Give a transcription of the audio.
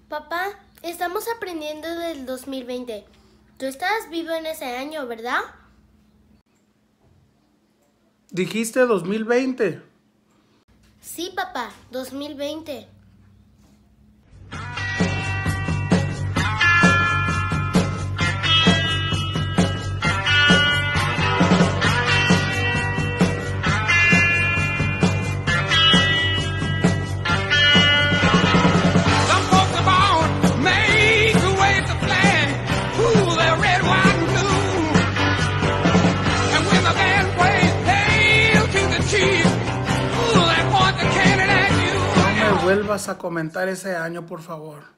Papá, estamos aprendiendo del 2020. Tú estabas vivo en ese año, ¿verdad? Dijiste 2020. Sí, papá, 2020. No me vuelvas a comentar ese año, por favor.